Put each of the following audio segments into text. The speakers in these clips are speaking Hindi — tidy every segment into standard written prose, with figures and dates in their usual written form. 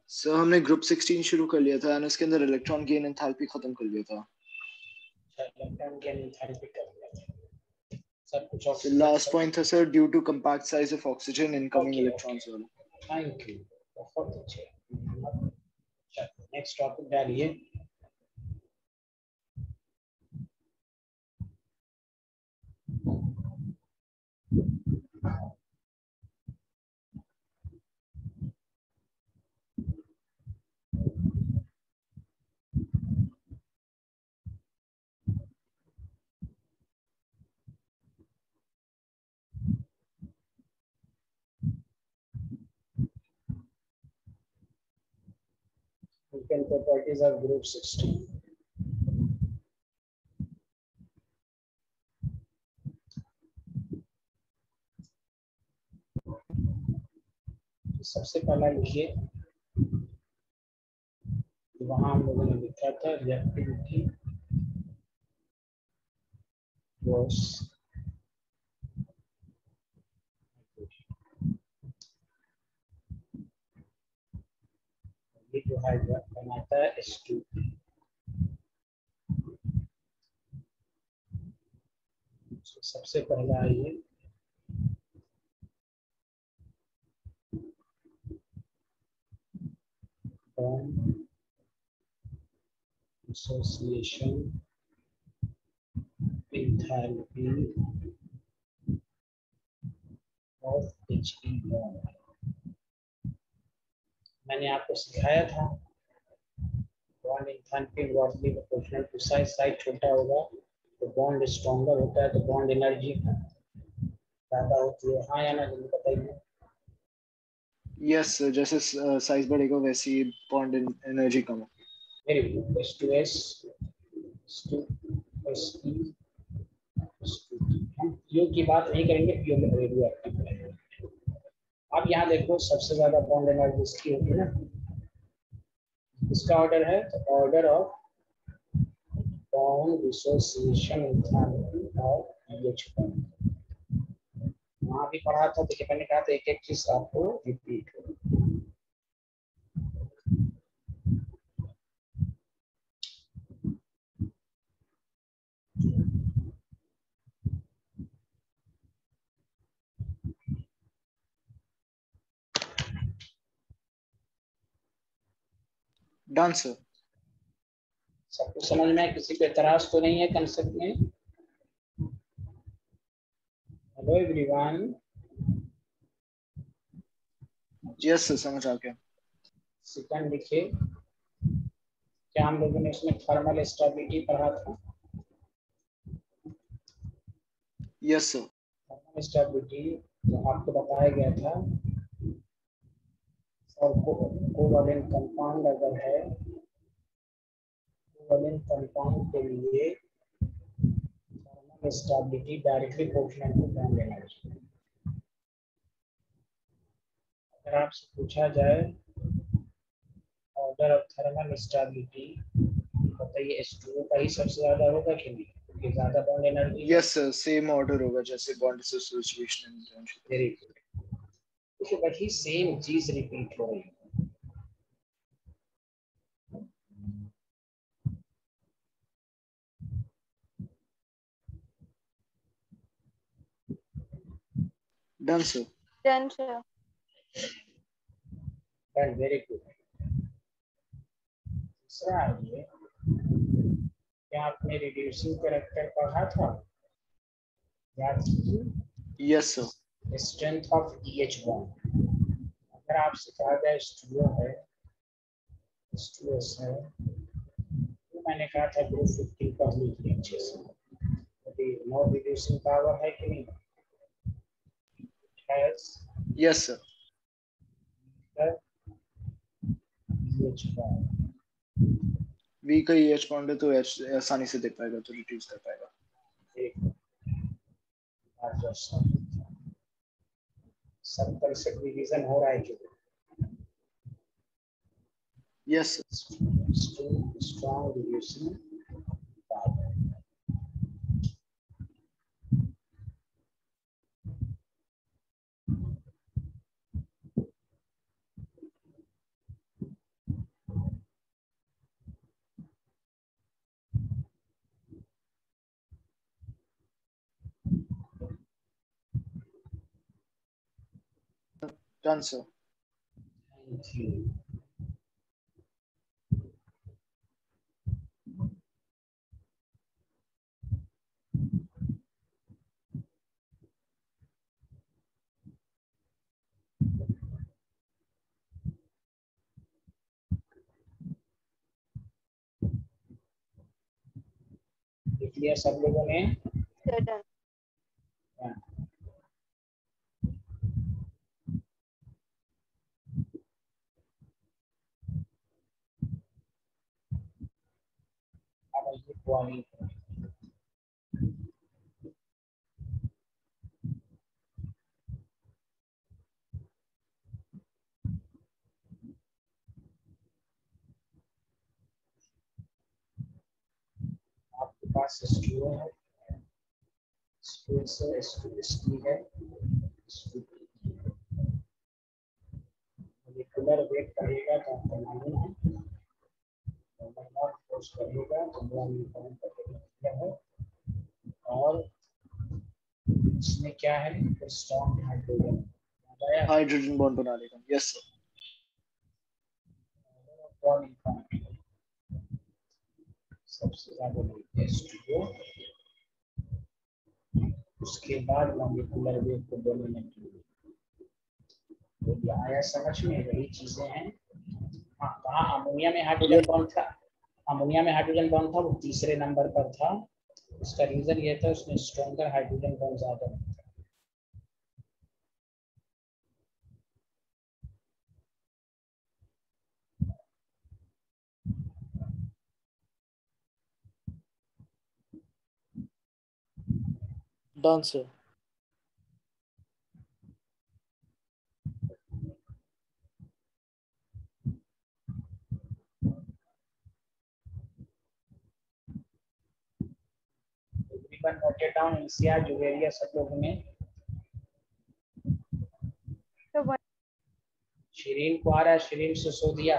सर हमने ग्रुप 16 शुरू कर लिया था और उसके अंदर इलेक्ट्रॉन गेन एंथैल्पी खत्म कर लिया था। इलेक्ट्रॉन गेन एंथैल्पी कर लिया था सर। कुछ So last point था sir, due to compact size of oxygen, incoming Okay, electrons वाला। थैंक यू, बहुत अच्छे। नेक्स्ट टॉपिक डालिए। Chemical properties of group 16. सबसे पहला लिखिए, वहां हम लोगों ने लिखा था रिएक्टिविटी was ये जो है बनाता है H2। सबसे पहला ये bond association enthalpy of He bond। मैंने आपको सिखाया था bond enthalpy inversely proportional to size. Size छोटा होगा तो बॉन्ड स्ट्रॉन्गर होता है, तो बॉन्ड एनर्जी ज्यादा होती है। हाँ या ना, जल्दी बताइए। यस सर, जैसे साइज बढ़ेगा वैसे ही बॉन्ड एनर्जी कम होगी। Very good. H2S H2SE हम पीओ की बात नहीं करेंगे, पीओ में रेडियो एक्टिव है। अब यहाँ देखो सबसे ज्यादा बॉन्ड एनर्जी इसकी होगी ना, इसका ऑर्डर है तो order of bond dissociation enthalpy of PH bond. वहाँ भी पढ़ा था, देखिए मैंने कहा था एक एक चीज आपको रिपीट हो। Done sir. सब कुछ समझ में, किसी को एतराज तो नहीं है कंसेप्ट में? Hello everyone. यस सर, समझ आ गया। सेकंड लिखिए, क्या हम लोगों ने इसमें थर्मल स्टेबिलिटी पढ़ा था? Yes sir. थर्मल स्टेबिलिटी जो आपको बताया गया था, और कोवैलेंट कंपाउंड अगर है, कोवैलेंट कंपाउंड के लिए thermal stability directly proportional to bond energy. अगर आपसे पूछा जाए ऑर्डर ऑफ थर्मल स्टेबिलिटी, बताइए H2O का ही सबसे ज्यादा होगा कि नहीं, क्योंकि ज्यादा bond energy. Yes sir, same order होगा जैसे bond dissociation energy. Very good. देखिए वही सेम चीज रिपीट हो रही है। Done sir. Done sir. Done, very good. दूसरा आइए, क्या आपने रिड्यूसिंग कैरेक्टर पढ़ा था? याद कीजिए। Yes sir. Strength of EH bond. अगर आपसे कहा जाए H2O है, H2S है, तो मैंने कहा था ग्रुप 15 पढ़ लीजिए अच्छे से। यदि नो रिड्यूसिंग पावर है कि नहीं? Yes sir. EH बॉन्ड वी का EH बॉन्ड है तो H आसानी से दे पाएगा, तो रिड्यूस कर पाएगा। सब तरह से रिवीजन हो रहा है जो। Yes strong reducing power. Done, sir. Thank you. लिख लिया सब लोगों ने? अब ये पॉइंट आपके पास स्टूडियो है, स्टूडियो से स्टूडियो है, मोलिकुलर वेट करेगा तो आपको मालूम है, फोर्स करेगा तो है, और इसमें क्या है, स्ट्रॉन्ग हाइड्रोजन बॉन्ड बना लेगा। Yes sir. सबसे ज्यादा स्टूडियो, उसके बाद मॉलिक्यूलर वेट को डोमिनेट तो आया समझ में, वही चीजें हैं। हाँ, कहाँ अमोनिया में हाइड्रोजन बॉन्ड था, अमोनिया में हाइड्रोजन बॉन्ड था, वो तीसरे नंबर पर था। उसका रीजन ये था उसमें स्ट्रॉन्गर हाइड्रोजन बॉन्ड ज्यादा था। Done, sir. Everyone noted down NCR Juveria सब लोगों ने। शिरीन को आ रहा है, शिरीन सिसोदिया।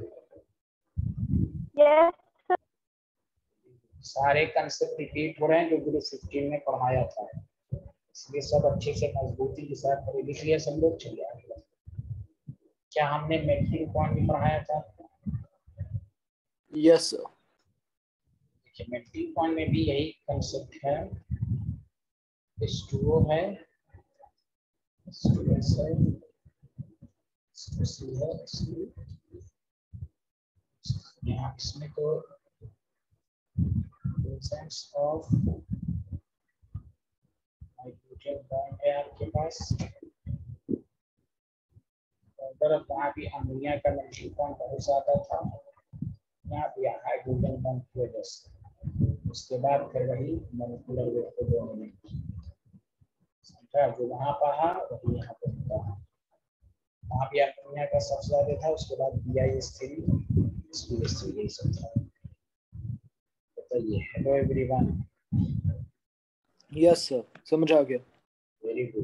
Yes, sir. सारे कंसेप्ट रिपीट हो रहे हैं जो ग्रुप 15 में पढ़ाया था, इसलिए सब अच्छे से मजबूती के साथ लिख लिया सब लोग। चलिए आगे। क्या हमने मेल्टिंग पॉइंट भी पढ़ाया था? Yes sir. देखिए मेल्टिंग पॉइंट में भी यही कंसेप्ट है, H2O है, H2S है, H2C है, यहाँ इसमें तो presence of हाइड्रोजन बॉन्ड है आपके पास, और वहाँ भी अमोनिया का मेल्टिंग पॉइंट बहुत ज्यादा था, यहाँ भी हाइड्रोजन बॉन्ड की वजह से। उसके बाद फिर वही मॉलिक्यूलर वेट को डोमिनेट, जो वहाँ पढ़ा वही यहाँ पे होता है। वहाँ भी अमोनिया का सबसे ज्यादा था, उसके बाद BiS3 यही सब था। बताइए। Hello everyone. यस सर, समझ आ गया। Very good.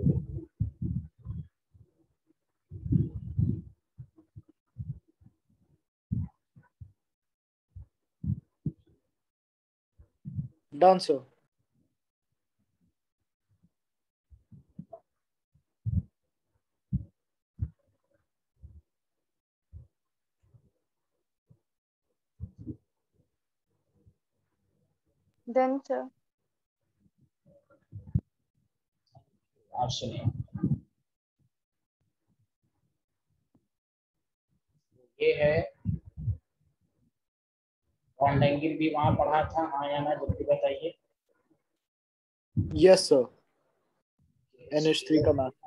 Done, sir. Done, sir. आप सुनिए, ये है बॉन्ड एंगल भी वहाँ पढ़ा था, हाँ या ना जल्दी बताइए। Yes sir. NH3 का मैथ।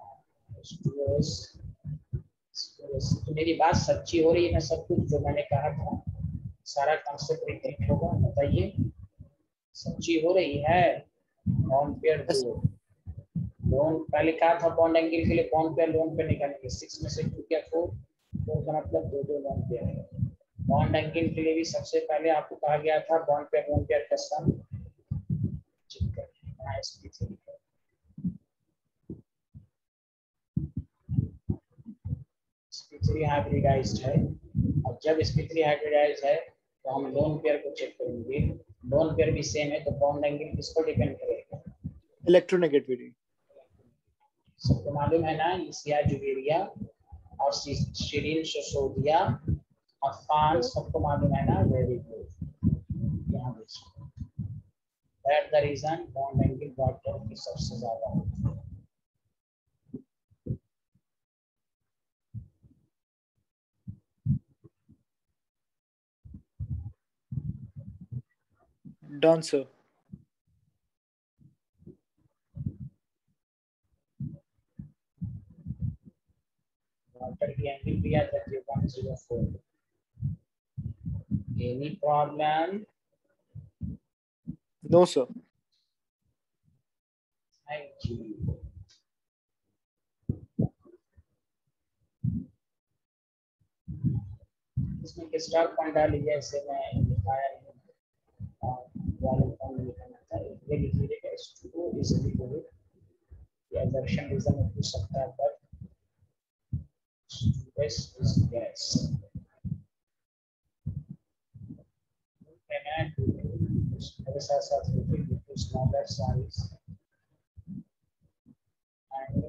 तो मेरी बात सच्ची हो रही है ना? सब कुछ जो मैंने कहा था सारा कंसेप्ट रिपीट होगा, बताइए सच्ची हो रही है? Bond pair Yes. दो लोन पहले कहा था, बॉन्ड एंगल के लिए बॉन्ड पेयर लोन पे निकालेंगे, 6 में से 2 क्या 4 का मतलब 2 लोन पेयर है। बॉन्ड एंगल के लिए भी सबसे पहले आपको कहा गया था बॉन्ड पेयर लोन पेयर का सम चेक करना है। sp3 हाइब्रिडाइज्ड है, और जब sp3 हाइब्रिडाइज्ड है तो हम लोन पेयर को चेक करेंगे। लोन पेयर भी सेम है तो बॉन्ड एंगल किसको डिपेंड करेगा? इलेक्ट्रोनेगेटिविटी। सबको मालूम है ना, NCR जुवेरिया और शिरीन सिसोदिया, अफान, सबको मालूम है ना, वेरी गुड। यहाँ देखिए, that the reason bond angle water की सबसे ज्यादा होती है। Done, sir. वाटर की एंगल भी याद रखिए 104। Any problem? No, sir. Thank you. इसमें किसका पॉइंट डाली है, इसे मैं दिखाया नहीं, वाले पॉइंट लिखना था, ये लिख लीजिएगा। S2 इज इक्वल टू, या दर्शन रीजन में पूछ सकता है, पर S is gas. मेरे साथ साथ लिखिए smaller size and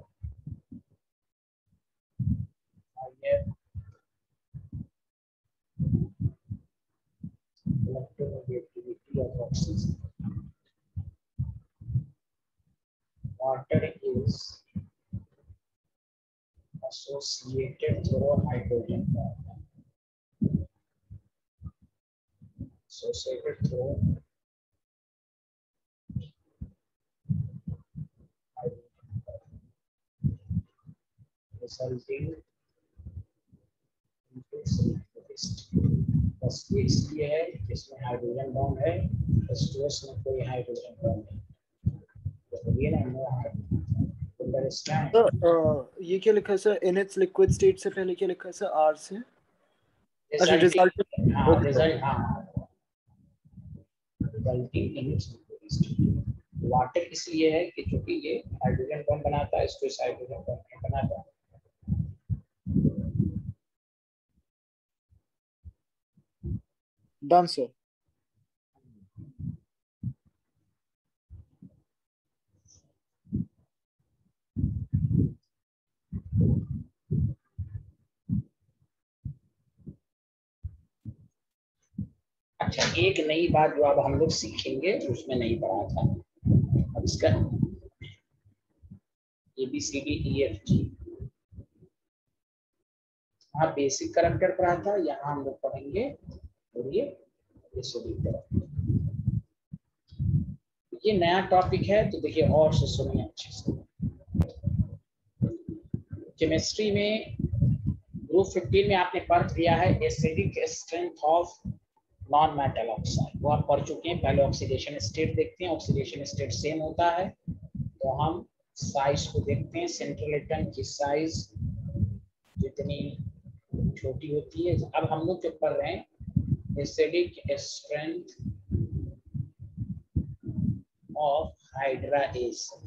higher electronegativity of oxygen. Water is associated through hydrogen bond. Associated through hydrogen bond, resulting into selectivity. बस ये इसलिए है इसमें हाइड्रोजन बॉन्ड है, S2S में कोई हाइड्रोजन बॉन्ड नहीं। तो ये ना नो हाइड्रोजन स्टैंड। सर ये क्या लिखा है sir, in its liquid state से पहले क्या लिखा है सर, आर से? अच्छा, रिजल्ट, हाँ ओके रिजल्ट, हाँ resulting in its liquid state. Water इसलिए है कि चूंकि ये हाइड्रोजन बॉन्ड बनाता है, S2S हाइड्रोजन बॉन्ड नहीं बनाता है। Done sir. अच्छा, एक नई बात जो अब हम लोग सीखेंगे, उसमें नहीं पढ़ा था, अब इसका ABCDEFG, हाँ बेसिक करैक्टर पढ़ा था, यहाँ हम लोग पढ़ेंगे और ये नया टॉपिक है, तो देखिए और से सुनिए अच्छे से। केमिस्ट्री में ग्रुप 15 में आपने पढ़ लिया है acidic strength of non metal oxide, वो आप पढ़ चुके हैं। पहले ऑक्सीडेशन स्टेट देखते हैं, ऑक्सीडेशन स्टेट सेम होता है तो हम साइज को देखते हैं। सेंट्रल एटम की साइज जितनी छोटी होती है। अब हम लोग जो पढ़ रहे हैं acidic strength of hydra acid.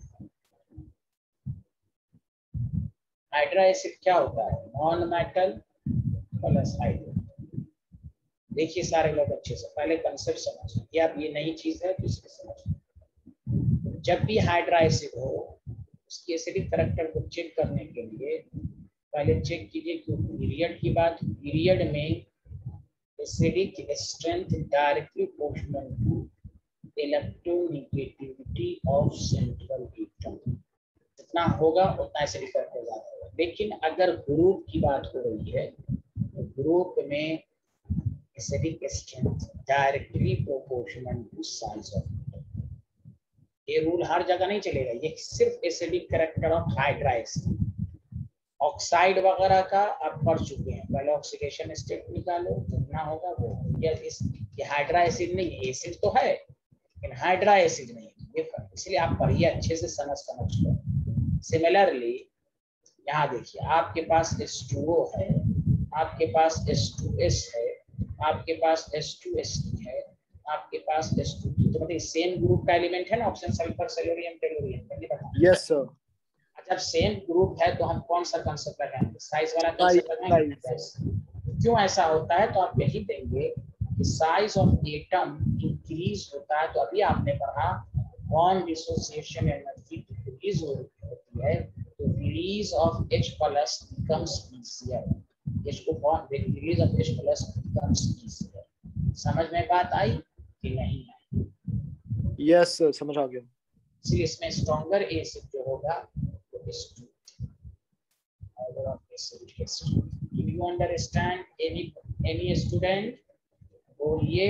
Hydra acid क्या होता है? Non metal plus hydrogen. देखिए सारे लोग अच्छे से पहले कंसेप्ट समझिए, कि आप ये नई चीज है तो इसको समझिए। जब भी हाइड्रा एसिड हो, उसकी एसिडिक कैरेक्टर को चेक करने के लिए पहले चेक कीजिए कि पीरियड की बात, पीरियड में acidic strength directly proportional to electronegativity of central atom. जितना होगा उतना एसिडिक कैरेक्टर ज्यादा होगा। लेकिन अगर ग्रुप की बात हो रही है तो ग्रुप में acidic strength directly proportional to size of atom. ये रूल हर जगह नहीं चलेगा, ये सिर्फ acidic character of hydra acid. Oxide वगैरह का आप पढ़ चुके हैं, पहले ऑक्सीडेशन स्टेट निकालो, जितना होगा वो। ये हाइड्रा एसिड नहीं है, एसिड तो है लेकिन हाइड्रा एसिड नहीं है, ये फर्क। इसलिए आप पढ़िए अच्छे से, समझ लो। सिमिलरली यहाँ देखिए, आपके पास H2O है, आपके पास H2S है, आपके पास H2SE है, आपके पास H2, तो मतलब सेम ग्रुप का एलिमेंट है ना, oxygen, sulphur, selenium, tellurium. Yes sir. जब सेम ग्रुप है तो हम कौन सा कंसेप्ट लगाएंगे? साइज वाला कंसेप्ट लगाएंगे। क्यों ऐसा होता है? तो आप यही देंगे कि साइज ऑफ एटम इंक्रीज होता है, तो अभी आपने पढ़ा बॉन्ड डिसोसिएशन एनर्जी डिक्रीज होती है, तो release of H+ becomes easier. Release of H plus becomes easier. समझ में बात आई कि नहीं आई? यस सर, समझ आ गया। इसलिए इसमें स्ट्रॉन्गर एसिड जो होगा वो H2 order of acid H2. Do you understand? Any student? बोलिए।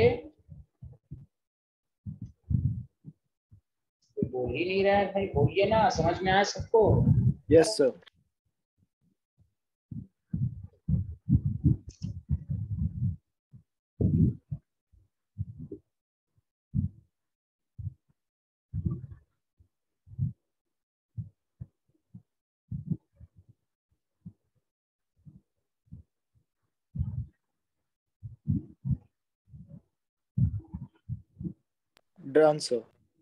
कोई बोल ही नहीं रहा है भाई, बोलिए ना, समझ में आया सबको? Yes sir. Done sir.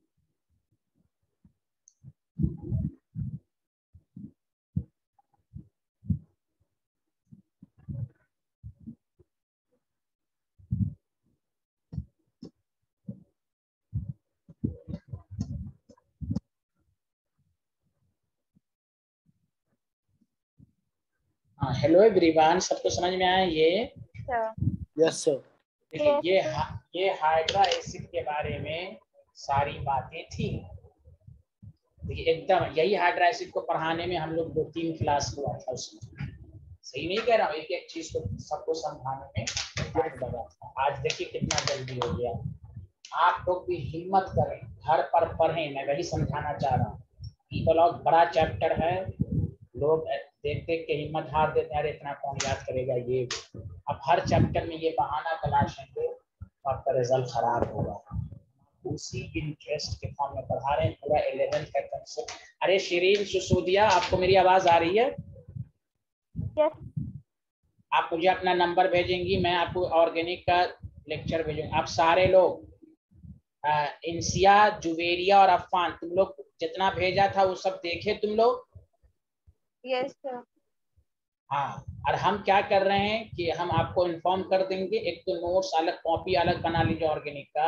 हाँ, हेलो एवरीवन, सबको समझ में आया ये? Yes sir. देखिए ये हाइड्रा एसिड के बारे में सारी बातें थी। देखिए एकदम यही हाइड्रा एसिड को पढ़ाने में हम लोग 2-3 क्लास हुआ था उसमें। सही नहीं कह रहा हूँ, एक एक चीज को सबको समझाने में टाइम लगा था। आज देखिए कितना जल्दी हो गया। आप लोग भी हिम्मत करें, घर पर पढ़ें, मैं वही समझाना चाह रहा हूँ। ई ब्लॉक बड़ा चैप्टर है, लोग देख देख के हिम्मत हार देते हैं, इतना कौन याद करेगा ये। अब हर चैप्टर में ये बहाना तलाशेंगे तो आपका रिजल्ट खराब होगा। उसी इंटरेस्ट के फॉर्म में पढ़ा रहे हैं पूरा 11th का कंसेप्ट। अरे शिरीन सिसोदिया, आपको मेरी आवाज आ रही है? Yes. आप मुझे अपना नंबर भेजेंगी, मैं आपको ऑर्गेनिक का लेक्चर भेजूंगा। आप सारे लोग इंसिया, जुवेरिया और अफान, तुम लोग जितना भेजा था वो सब देखे तुम लोग? Yes, sir. हाँ, और हम क्या कर रहे हैं कि हम आपको इन्फॉर्म कर देंगे। एक तो नोट्स अलग, कॉपी अलग बना लीजिए ऑर्गेनिक का,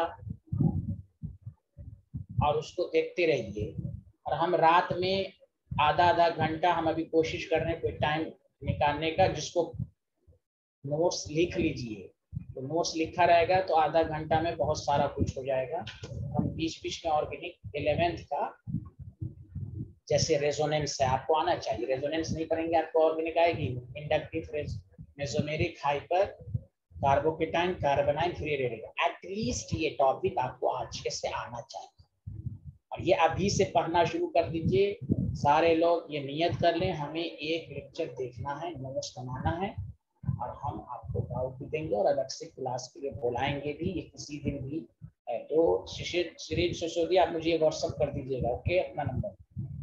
और उसको देखते रहिए। और हम रात में आधा घंटा हम अभी कोशिश कर रहे हैं कोई टाइम निकालने का, जिसको नोट्स लिख लीजिए। तो नोट्स लिखा रहेगा तो आधा घंटा में बहुत सारा कुछ हो जाएगा। हम बीच बीच में ऑर्गेनिक 11th का, जैसे रेजोनेंस है, आपको आना चाहिए। रेजोनेंस नहीं करेंगे आपको ऑर्गेनिक आएगी? Inductive mesomeric hyper carbocation carbanion free radical, at least ये टॉपिक आपको आज से आना चाहिए। और ये अभी से पढ़ना शुरू कर दीजिए। सारे लोग ये नियत कर लें, हमें एक लेक्चर देखना है, नोट्स बनाना है, और हम आपको डाउट भी देंगे और अलग से क्लास के लिए बुलाएंगे भी, ये किसी दिन भी है। तो श्री सिसोदिया, आप मुझे व्हाट्सअप कर दीजिएगा, ओके, अपना नंबर।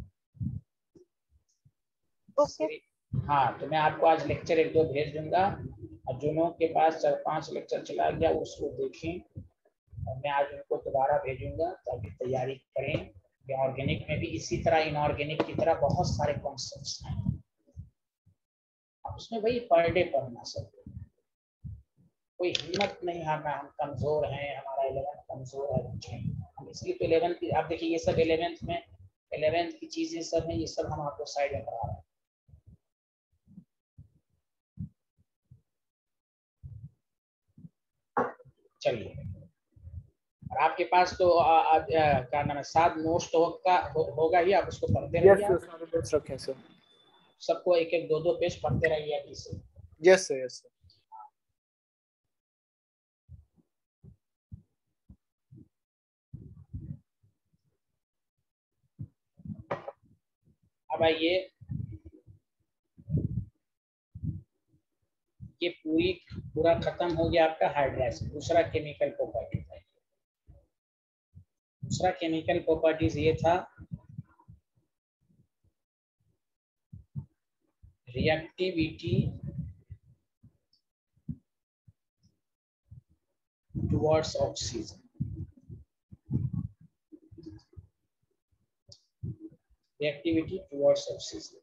Okay. हाँ, तो मैं आपको आज लेक्चर 1-2 भेज दूंगा, और जो लोगों के पास 4-5 लेक्चर चला गया उसको देखें, और मैं आज उनको दोबारा भेजूंगा ताकि तैयारी करें। ऑर्गेनिक में भी इसी तरह इनऑर्गेनिक की तरह बहुत सारे कॉन्सेप्ट्स हैं, उसमें वही पर डे पढ़ना सब। कोई हिम्मत नहीं हारना, हम कमजोर हैं, हमारा 11th कमजोर है, हम इसलिए तो 11th की, आप देखिए ये सब 11th की चीजें सब हैं, ये सब हम आपको साइड में पढ़ा रहे हैं। चलिए, और आपके पास तो क्या नाम है, 7 नोट्स तो होगा ही, आप उसको पढ़ते रहिए। यस सर, सारे नोट्स रखे हैं सर। सबको 1-1 2-2 पेज पढ़ते रहिए अभी से। Yes sir, yes sir. अब आइए, ये पूरा खत्म हो गया आपका हाइड्राइड। दूसरा केमिकल प्रॉपर्टीज है, दूसरा केमिकल प्रॉपर्टीज ये था reactivity towards oxygen. Reactivity towards oxygen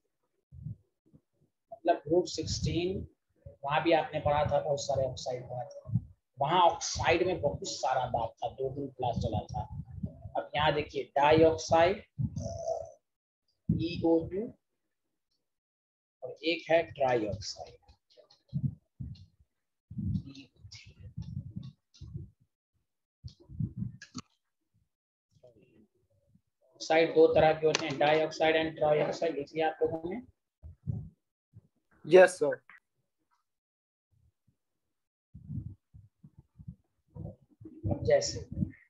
मतलब ग्रुप 16, वहां भी आपने पढ़ा था, बहुत सारे ऑक्साइड पढ़ा था। वहां ऑक्साइड में बहुत सारा बात था, 2 दिन क्लास चला था। अब यहाँ देखिए, डाई ऑक्साइड EO2 और एक है ट्राई ऑक्साइड। ऑक्साइड दो तरह के होते हैं, dioxide and trioxide, इसलिए आप लोगों ने। Yes sir. जैसे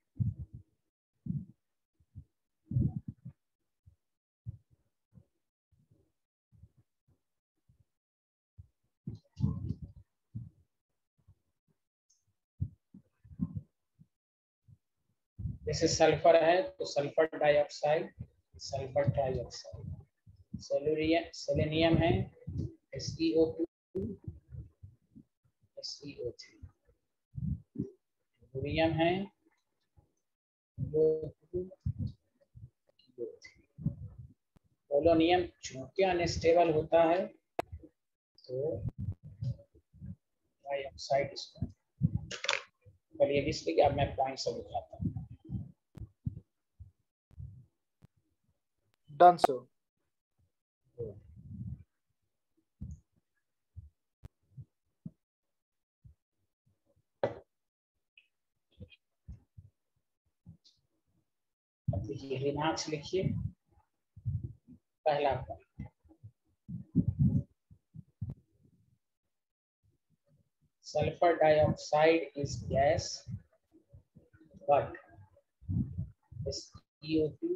जैसे सल्फर है तो sulphur dioxide, sulphur trioxide. Selenium है SeO2 SeO3। यूरियम है पोलोनियम चूंकि अनस्टेबल होता है तो डाइऑक्साइड इसको। चलिए इसलिए कि अब मैं पॉइंट से दिखाता हूँ। Done sir. अब देखिए रिमार्क्स लिखिए। पहला point, sulfur dioxide is gas but SeO2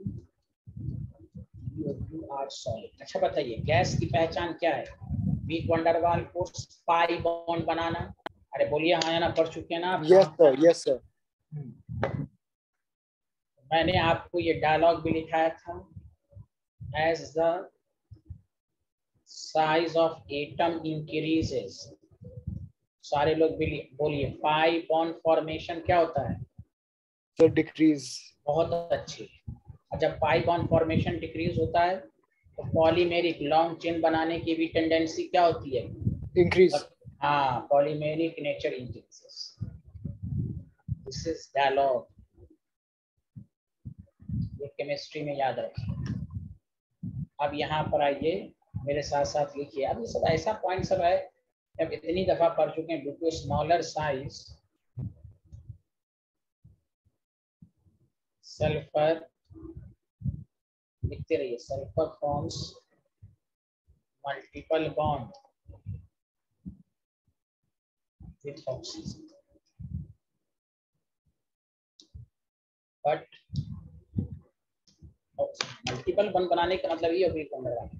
are solid। अच्छा बताइए गैस की पहचान क्या है? Weak van der Waals force, pi bond बनाना। अरे बोलिए हाँ या ना, पढ़ चुके हैं ना आप? Yes sir, yes sir. मैंने आपको ये डायलॉग भी लिखाया था। As the size of atom increases, सारे लोग बोलिए पाई बॉन्ड फॉर्मेशन क्या होता है? Sir decrease. बहुत अच्छी। और जब पाई बॉन्ड फॉर्मेशन डिक्रीज होता है तो पॉलीमेरिक लॉन्ग चेन बनाने की भी टेंडेंसी क्या होती है? इंक्रीज। हाँ, polymeric nature increases. This is dialogue, ये केमिस्ट्री में याद रखिए। अब यहाँ पर आइए मेरे साथ साथ लिखिए। अब ये सब ऐसा पॉइंट सब है जब इतनी दफा पढ़ चुके हैं। Due to smaller size sulphur, लिखते रहिए, sulphur forms multiple bond with oxygen but multiple bond बनाने का मतलब ये वीक बॉन्ड बनाना।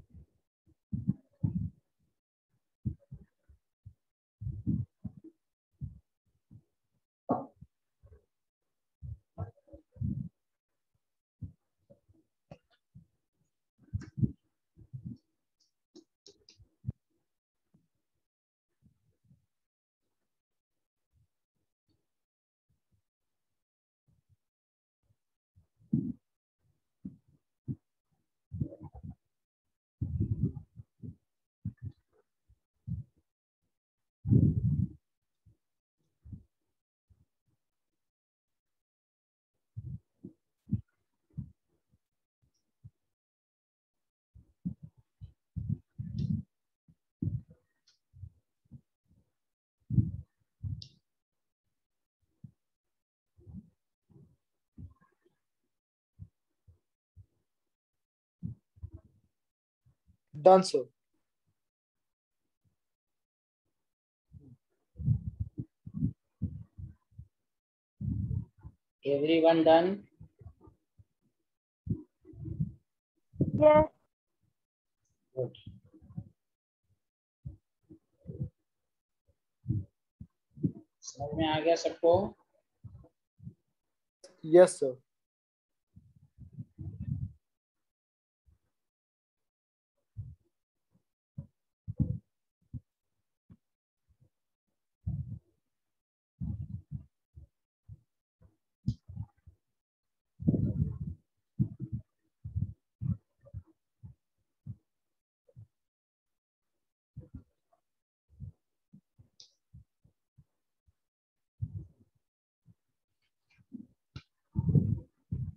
Done sir. Everyone done? Yes. Good. समझ में आ गया सबको? यस सर।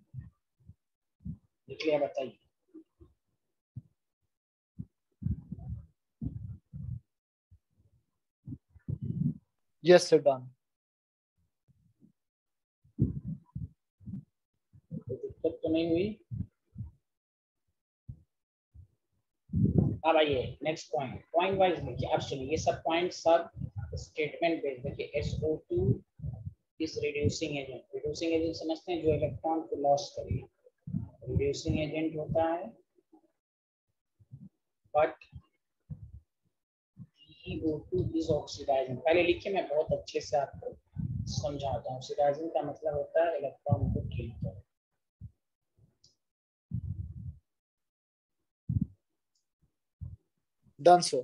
लिख लिया, बताइए। Yes, sir. Done. कोई दिक्कत तो नहीं हुई? अब आइए नेक्स्ट पॉइंट, पॉइंट वाइज देखिए। अब सुनिए, ये सब पॉइंट सब स्टेटमेंट बेस्ड। देखिए SO2 is reducing agent. Reducing agent समझते हैं, जो इलेक्ट्रॉन को लॉस करेगा, रिड्यूसिंग एजेंट होता है। But PeO2 is oxidising. पहले लिखिए, मैं बहुत अच्छे से आपको समझाता हूँ। ऑक्सीडाइजिंग का मतलब होता है इलेक्ट्रॉन को किल करना। Done, sir.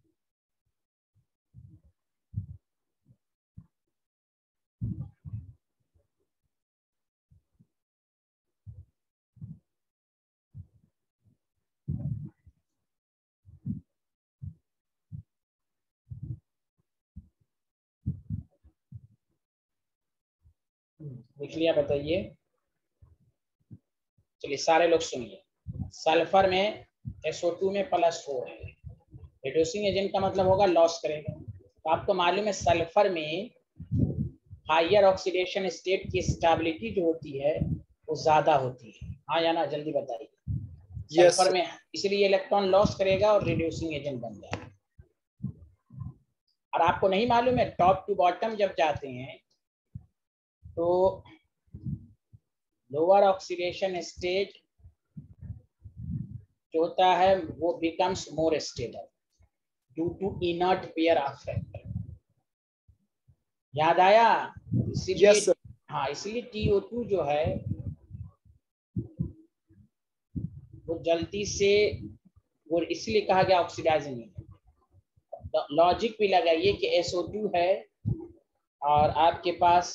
लिख लिया? बताइए। चलिए सारे लोग सुनिए। सल्फर में SO2 में +4 है। रिड्यूसिंग एजेंट का मतलब होगा लॉस करेगा। तो आपको मालूम है सल्फर में हायर ऑक्सीडेशन स्टेट की स्टेबिलिटी जो होती है वो ज्यादा होती है। हाँ या ना, जल्दी बताइए। Yes, sulphur sir. में इसलिए इलेक्ट्रॉन लॉस करेगा और रिड्यूसिंग एजेंट बन जाएगा। और आपको नहीं मालूम है, टॉप टू बॉटम जब जाते हैं तो लोअर ऑक्सीडेशन स्टेज जो होता है वो becomes more stable due to inert pair effect. याद आया? इसीलिए Yes, sir. हाँ, इसीलिए TO2 जो है वो जल्दी से, वो इसलिए कहा गया ऑक्सीडाइजिंग है। लॉजिक भी लगाइए कि SO2 है और आपके पास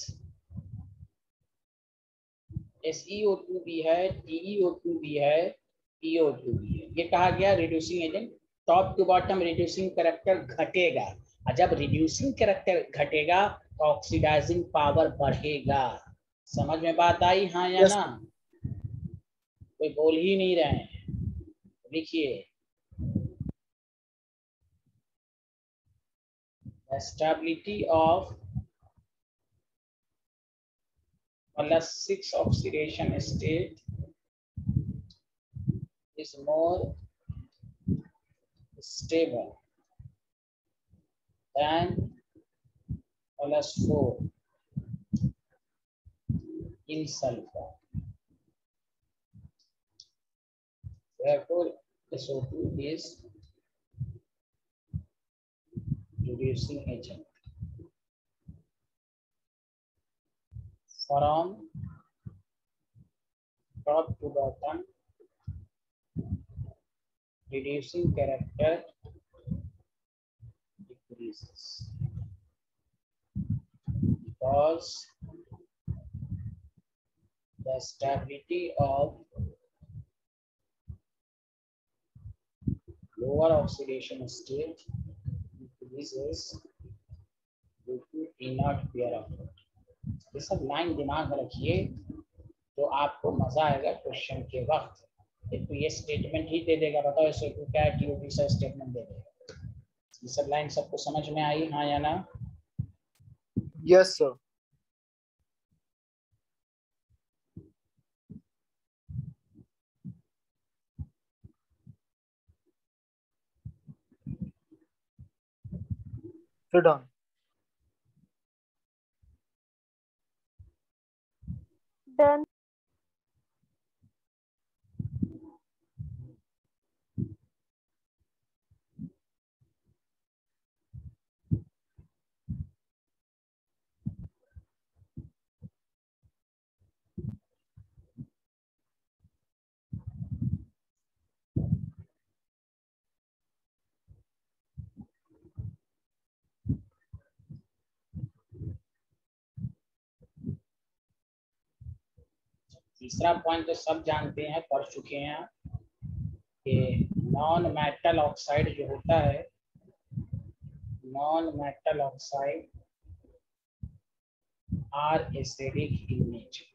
SeO2 भी है, TeO2 भी है, PO2 भी है। ये कहा गया reducing agent. Top to bottom reducing character घटेगा, और जब रिड्यूसिंग कैरेक्टर घटेगा तो ऑक्सीडाइजिंग पावर बढ़ेगा। समझ में बात आई? हाँ या Yes, ना? sir. कोई बोल ही नहीं रहे हैं। लिखिए, stability of +6 oxidation state is more stable than +4 in sulfur. Therefore, SO2 is reducing agent. From top to bottom, reducing character decreases because the stability of lower oxidation state increases due to inert pair of it. ये सब लाइन दिमाग में रखिए तो आपको मजा आएगा क्वेश्चन के वक्त। एक तो ये स्टेटमेंट ही दे देगा, बताओ ऐसे को क्या है, TOP सा स्टेटमेंट दे देगा। ये सब लाइन सबको समझ में आई? हाँ या ना? Yes, sir. Sir, done. Done. तीसरा पॉइंट तो सब जानते हैं, पढ़ चुके हैं आप, कि नॉन मेटल ऑक्साइड जो होता है, non metal oxide are acidic in nature.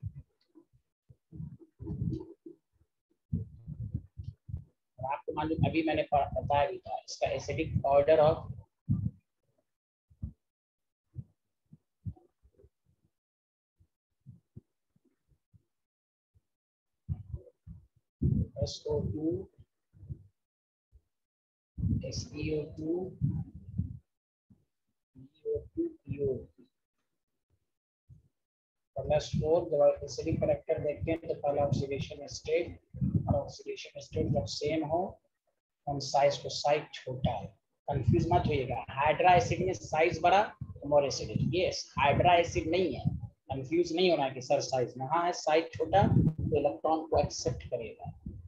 आपको मालूम, अभी मैंने बताया भी था, इसका acidic order of SO2 SeO2 BO2 PO2 plus 4। जब एसिडिक करेक्टर देखते हैं तो पहला ऑक्सीडेशन स्टेट और ऑक्सीडेशन स्टेट जब सेम हो हम साइज को साइज छोटा है। कंफ्यूज मत होइएगा, हाइड्रा एसिड में साइज बड़ा more acidic, yes hydra acid नहीं है। कंफ्यूज नहीं होना कि सर साइज में, हाँ है साइज छोटा तो इलेक्ट्रॉन को एक्सेप्ट करेगा।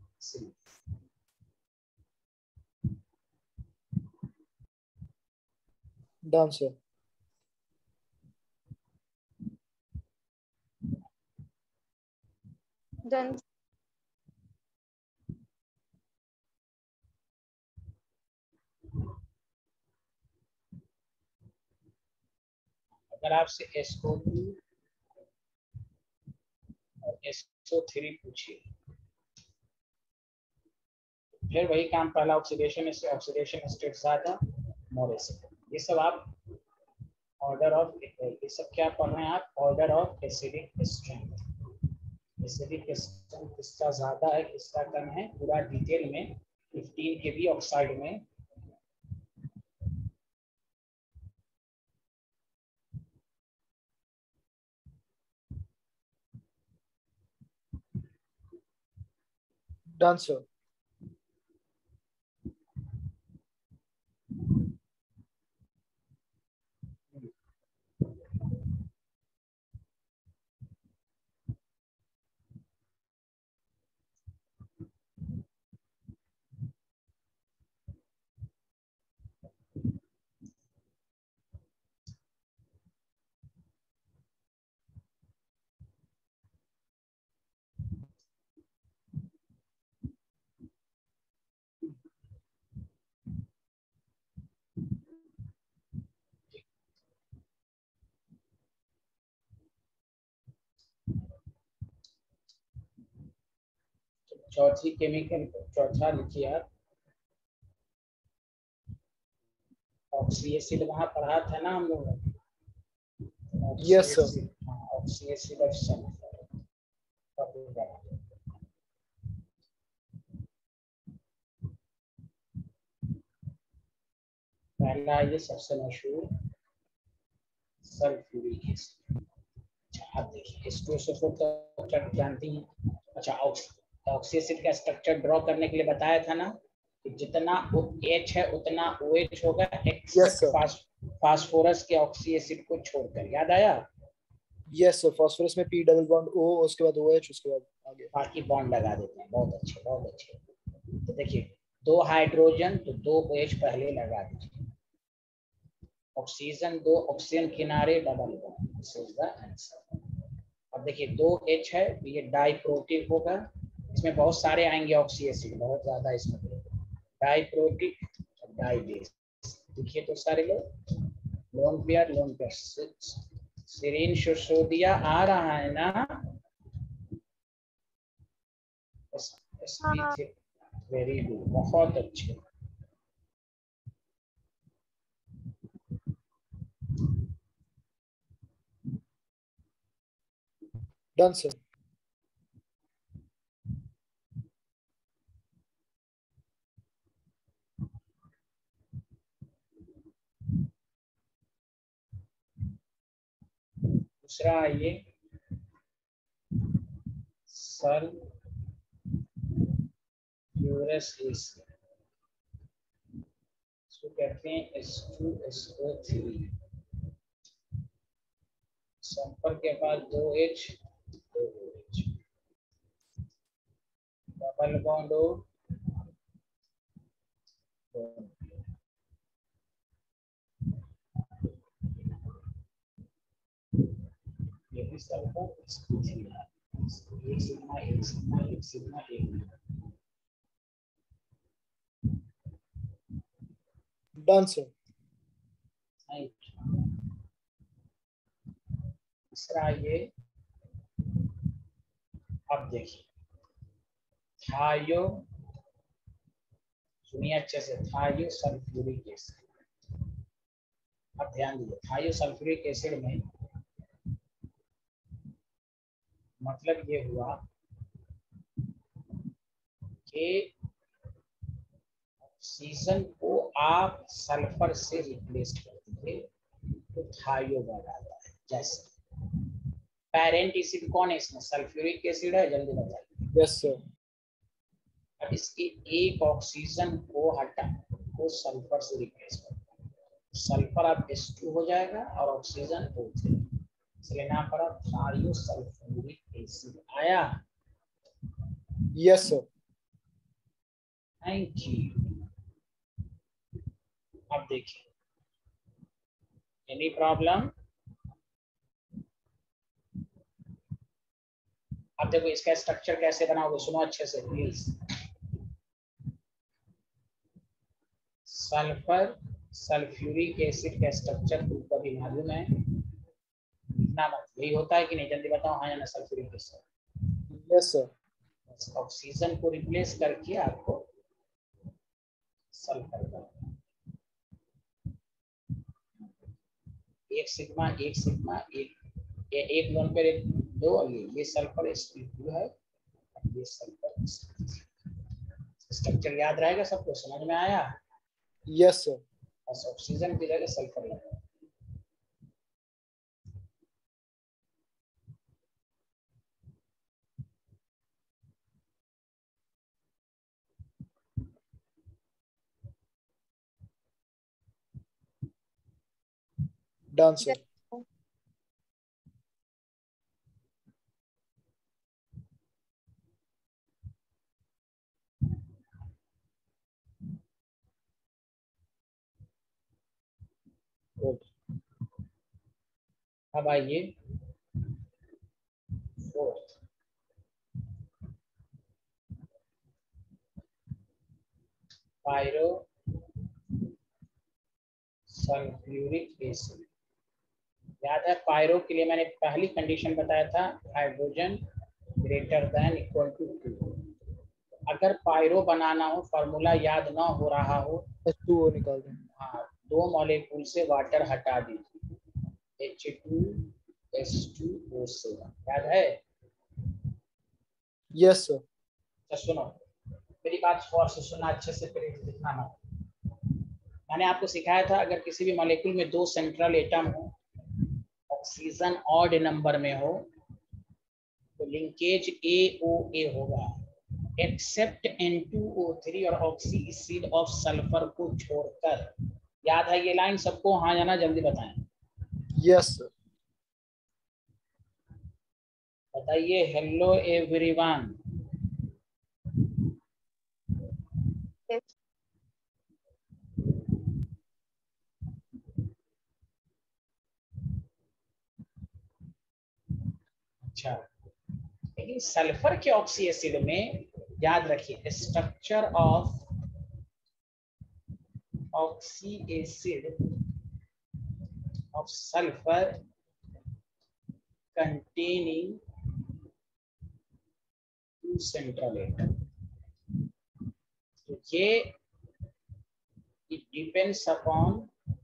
Done sir. Done. अगर आपसे SO2 और SO3 पूछिए फिर वही काम, पहला ऑक्सीडेशन स्टेट ज्यादा मोर एसिड। ये सब आप ऑर्डर ऑफ, ये सब क्या पढ़ रहे हैं आप, order of acidic strength. Acidic strength किसका ज्यादा है किसका कम है पूरा डिटेल में 15 के भी ऑक्साइड में डन सर। चौथी केमिकल चौथा लिखिए आप, ऑक्सी एसिड वहां पढ़ा था ना हम लोग। Yes sir. Oxy acid of sulphur. पहला ये सबसे मशहूर सल्फ्यूरिक एसिड। अच्छा आप देखिए H2SO4 का स्ट्रक्चर जानती हैं। अच्छा ऑक्सी एसिड का स्ट्रक्चर ड्रॉ करने के लिए बताया था ना कि जितना H है उतना OH होगा एक्सेप्ट फास्फोरस के ऑक्सी एसिड को छोड़कर, याद आया? Yes sir. फास्फोरस में P डबल बॉन्ड O, उसके बाद OH, उसके बाद आगे बाकी बॉन्ड लगा देते हैं। बहुत अच्छे बहुत अच्छे। तो देखिए 2 हाइड्रोजन तो 2 OH पहले लगा दीजिए, ऑक्सीजन 2 ऑक्सीजन किनारे double bond, this is the answer. अब देखिए 2 H है तो ये डाइप्रोटिक होगा, इसमें बहुत सारे आएंगे ऑक्सी एसिड, बहुत ज्यादा इसमें डाइप्रोटिक डाइबेस। देखिए तो सारे लोग लोन पेयर सीरीन सिसोदिया आ रहा है ना। वेरी गुड, बहुत अच्छे। Done sir. दूसरा आइए सल्फ्यूरस एसिड, इसको कहते हैं H2SO3। संपर्क के बाद 2H 2OH double bond O, ये भी सल्फर एक सिग्मा एक सिग्मा एक सिग्मा एक। Done sir. तीसरा ये, अब देखिए थायो, सुनिए अच्छे से, थायो सल्फ्यूरिक एसिड। अब ध्यान दीजिए थायो सल्फ्यूरिक एसिड में मतलब ये हुआ ये ऑक्सीजन को आप सल्फर से रिप्लेस कर दीजिए तो थायोबाइड आता है। जैसे पेरेंट एसिड कौन है इसमें? सल्फ्यूरिक एसिड है, जल्दी बताइए। Yes sir. अब इसके एक ऑक्सीजन को हटा को सल्फर से रिप्लेस कर दो, सल्फर अब H2 हो जाएगा और ऑक्सीजन O3, इसलिए नाम पड़ा थायोसल्फ्यूरिक एसिड आया। Yes sir. Thank you. अब देखिए, एनी प्रॉब्लम? अब देखो इसका स्ट्रक्चर कैसे बनाओगे, सुनो अच्छे से प्लीज। सल्फर सल्फ्यूरिक एसिड का स्ट्रक्चर तुमको भी मालूम है, लिखना मत, यही होता है कि नहीं? जल्दी बताओ हाँ या ना। Sulphuric acid yes sir. Oxygen को रिप्लेस करके आपको सल्फर का एक सिग्मा एक लोन पर एक दो, ये सल्फर Sp2 है, ये सल्फर स्ट्रक्चर याद रहेगा सबको? समझ में आया? Yes sir. बस ऑक्सीजन की जगह सल्फर लगा। Done sir. अब आइए फोर्थ, पायरो सल्फ्यूरिक एसिड। याद है पायरो के लिए मैंने पहली कंडीशन बताया था, hydrogen greater than equal to 2। अगर पायरो बनाना हो, फॉर्मूला याद ना हो रहा हो, H2O निकाल दें। हाँ, 2 मॉलिक्यूल से वाटर हटा दीजिए, H2S2O से। याद है? Yes sir. तो सुनो मेरी बात गौर से सुनना अच्छे से, फिर लिखना मत। मैंने आपको सिखाया था अगर किसी भी मॉलिक्यूल में 2 सेंट्रल एटम हो, ऑक्सीजन ऑड नंबर में हो, तो लिंकेज AOA होगा, एक्सेप्ट N2O3 और ऑक्सी एसिड ऑफ सल्फर को छोड़कर। याद है ये लाइन सबको? हाँ या ना, जल्दी बताएं। Yes sir. बताइए हेलो एवरीवन। अच्छा, लेकिन सल्फर के ऑक्सी एसिड में याद रखिए structure of oxy acid of sulphur containing 2 central atom। तो ये it depends upon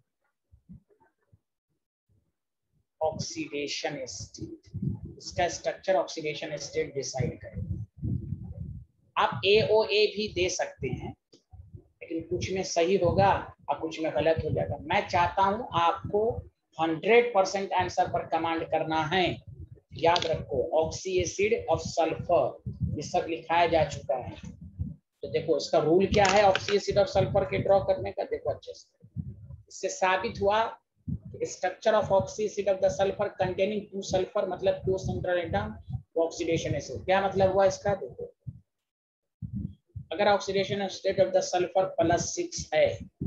oxidation state, इसका स्ट्रक्चर ऑक्सीडेशन स्टेट डिसाइड करेगा। आप AOA भी दे सकते हैं, लेकिन कुछ में सही होगा और कुछ में गलत हो जाएगा। मैं चाहता हूं आपको 100% आंसर पर कमांड करना है। याद रखो ऑक्सी एसिड ऑफ सल्फर, ये सब लिखाया जा चुका है। तो देखो इसका रूल क्या है ऑक्सी एसिड ऑफ सल्फर के ड्रॉ करने का, देखो अच्छे से। इससे साबित हुआ structure of oxy acid of the sulphur containing 2 sulphur, मतलब 2 सेंट्रल एटम, ऑक्सीडेशन एसिड। क्या मतलब हुआ इसका? देखो अगर oxidation state of the sulphur +6 है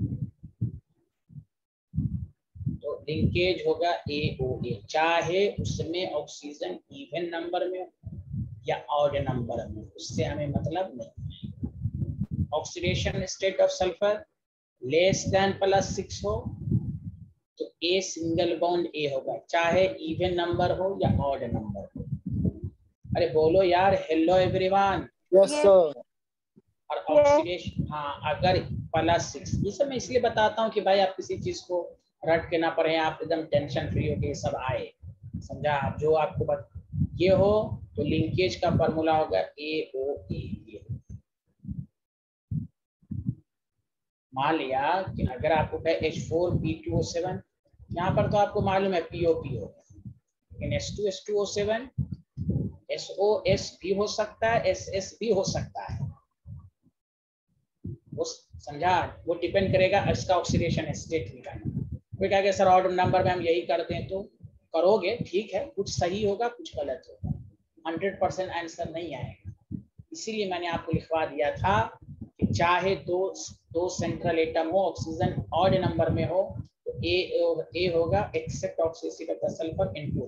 तो लिंकेज होगा AOA, चाहे उसमें ऑक्सीजन इवन नंबर में या ऑड नंबर में, उससे हमें मतलब नहीं। Oxidation state of sulphur less than +6 हो तो A सिंगल बॉन्ड A होगा, चाहे इवन नंबर हो या ऑड नंबर हो। अरे बोलो यार हेलो एवरीवन। Yes sir. और ऑक्सीडेशन, हाँ, अगर +6, ये सब मैं इसलिए बताता हूँ कि भाई आप किसी चीज को रट के ना पढ़े, आप एकदम टेंशन फ्री हो के ये सब आए, समझा? आप जो आपको ये हो तो लिंकेज का फॉर्मूला होगा AOA। मान लिया कि अगर आपको कहे H4P2O7, यहाँ पर तो आपको मालूम है POP होगा, लेकिन H2H2O7 SOS भी हो सकता है, SS भी हो सकता है। वो समझा, वो डिपेंड करेगा इसका ऑक्सीडेशन स्टेट निकालना। कोई कहेगा सर ऑर्डर नंबर में हम यही करते हैं, तो करोगे ठीक है, कुछ सही होगा कुछ गलत होगा, 100% आंसर नहीं आएगा। इसीलिए मैंने आपको लिखवा दिया था कि चाहे दो सेंट्रल एटम हो, ऑक्सीजन ऑड नंबर में हो, तो ए होगा except oxidation of the sulphur into.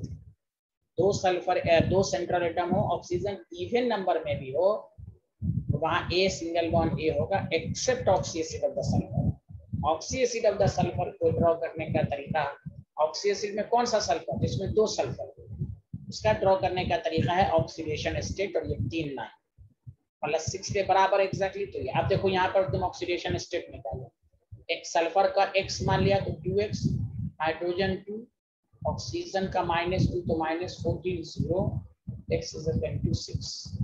दो सेंट्रल एटम हो, ऑक्सीजन इवन नंबर में भी हो, तो वहां ए सिंगल बॉन्ड ए होगा except oxy acid of the sulphur. Oxy acid of the sulphur को ड्रॉ करने का तरीका, ऑक्सी एसिड में कौन सा सल्फर जिसमें 2 सल्फर, उसका ड्रॉ करने का तरीका है ऑक्सीडेशन स्टेट, और ये 3 लाइन +6 के बराबर एग्जैक्टली। तो ये आप देखो यहाँ पर तुम ऑक्सीडेशन स्टेट निकालो, एक सल्फर का x मान लिया तो 2x, हाइड्रोजन 2, ऑक्सीजन का -2 तो -14 0, x is equal to 6।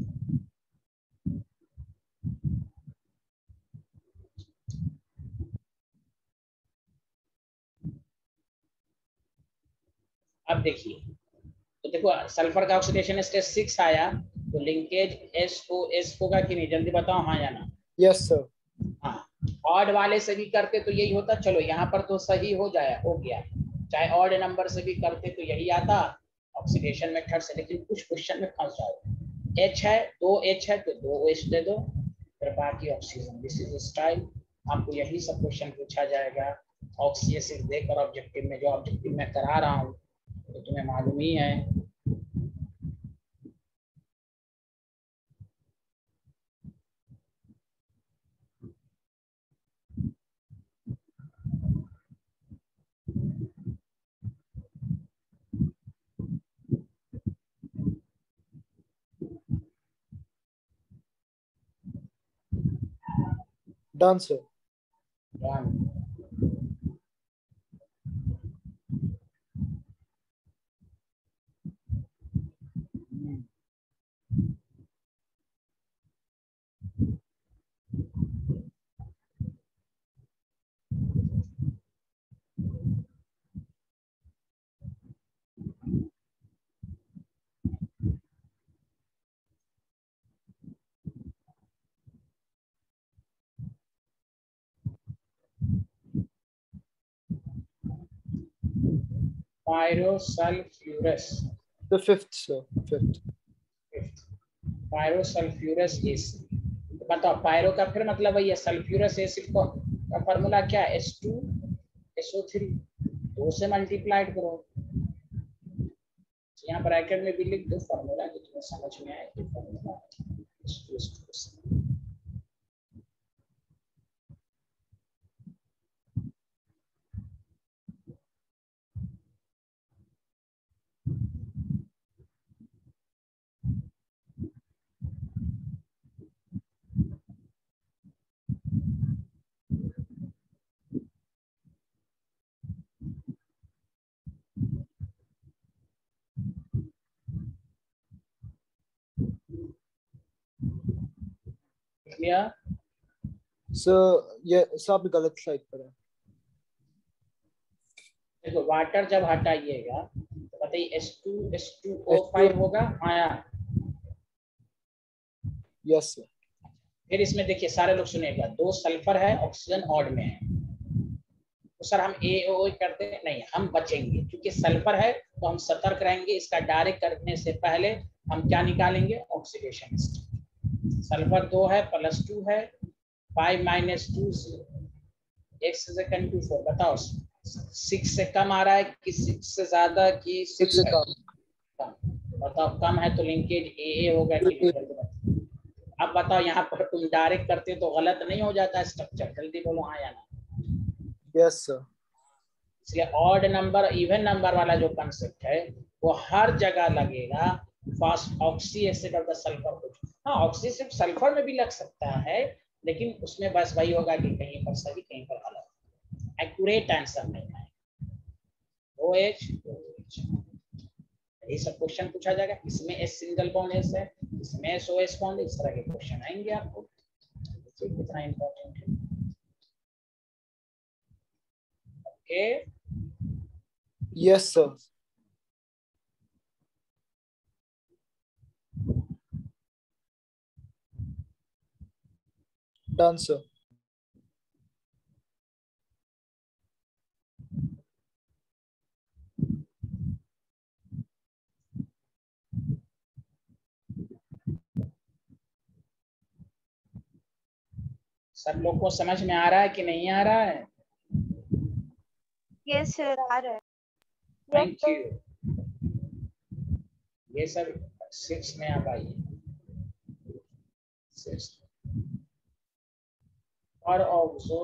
अब देखिए, तो देखो सल्फर का ऑक्सीडेशन स्टेट 6 आया, तो लिंकेज SOS होगा कि नहीं, जल्दी बताओ हाँ या ना। Yes sir. हाँ, ऑड वाले से भी करते तो यही होता, चलो यहाँ पर तो सही हो गया, चाहे ऑड नंबर से भी करते तो यही आता ऑक्सीडेशन मेथड से, लेकिन कुछ क्वेश्चन में फंस जाओ। H है, 2 H है तो 2 OH दे दो, फिर बाकी ऑक्सीजन। दिस इज स्टाइल, आपको यही सब क्वेश्चन पूछा जाएगा ऑक्सी एसिड देकर ऑब्जेक्टिव में, जो ऑब्जेक्टिव में करा रहा हूँ तो तुम्हें मालूम ही है। Done sir. Pyrosulphurous, the fifth sir, fifth. Pyrosulphurous acid, तो बताओ पायरो का फिर मतलब वही है, सल्फ्यूरस एसिड का फॉर्मूला क्या है, H2SO3, 2 से मल्टीप्लाइड करो। यहाँ ब्रैकेट में भी लिख दो फॉर्मूला, जो तुम्हें समझ में आए तो फॉर्मूला H2SO3। सर ये सब गलत साइड पर है। देखो वाटर जब हटाइएगा तो बताइए H2SO5 होगा, हाँ। Yes sir. फिर इसमें देखिए सारे लोग सुनिएगा, 2 सल्फर है, ऑक्सीजन ऑड में है, तो सर हम AO करते हैं नहीं, हम बचेंगे क्योंकि सल्फर है तो हम सतर्क रहेंगे। इसका डायरेक्ट करने से पहले हम क्या निकालेंगे, ऑक्सीडेशन स्टेट। सल्फर 2 है +2 है, 5 - 2 x is equal to 4। बताओ 6 से कम आ रहा है कि 6 से ज्यादा कि 6 से कम? बताओ कम है तो लिंकेज AA होगा कि नहीं? अब बताओ यहाँ पर तुम डायरेक्ट करते तो गलत नहीं हो जाता स्ट्रक्चर, जल्दी बोलो हाँ या ना। Yes sir. इसलिए ऑड नंबर इवन नंबर वाला जो कंसेप्ट है वो हर जगह लगेगा, oxy acid of the sulphur को। हाँ ऑक्सी एसिड सल्फर में भी लग सकता है, लेकिन उसमें बस वही होगा कि कहीं पर सही कहीं पर गलत, एक्यूरेट आंसर नहीं है। OH यही सब क्वेश्चन पूछा जाएगा, इसमें S सिंगल बॉन्ड S है, इसमें SOS बॉन्ड, इस तरह के क्वेश्चन आएंगे आपको। कितना इंपॉर्टेंट है। Okay Yes, sir. Done, sir. सब लोग को समझ में आ रहा है कि नहीं आ रहा है? यस सर आ रहा है। Thank you. ये सब 6 में आप आइए। 6 और ऑल्सो